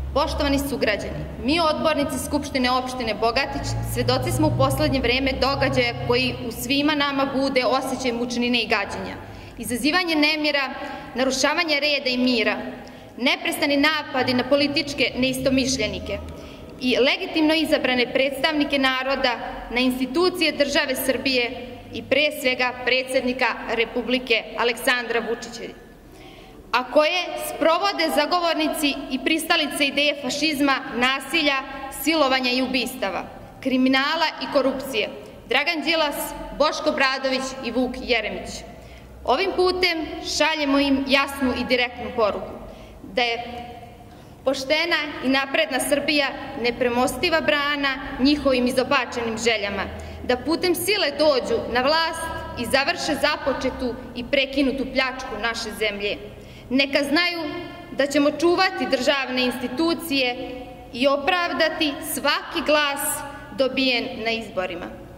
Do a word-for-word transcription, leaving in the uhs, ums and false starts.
Poštovani sugrađani, mi odbornici Skupštine opštine Bogatić svedoci smo u poslednje vreme događaja koji u svima nama bude osjećaj mučnine i gađenja. Izazivanje nemira, narušavanje reda i mira, neprestani napadi na političke neistomišljenike i legitimno izabrane predstavnike naroda, na institucije države Srbije i pre svega predsednika Republike Aleksandra Vučića, a koje sprovode zagovornici i pristalice ideje fašizma, nasilja, silovanja i ubistava, kriminala i korupcije, Dragan Đilas, Boško Obradović i Vuk Jeremić. Ovim putem šaljemo im jasnu i direktnu poruku da je poštena i napredna Srbija nepremostiva brana njihovim izopačenim željama, da putem sile dođu na vlast i završe započetu i prekinutu pljačku naše zemlje. Neka znaju da ćemo čuvati državne institucije i opravdati svaki glas dobijen na izborima.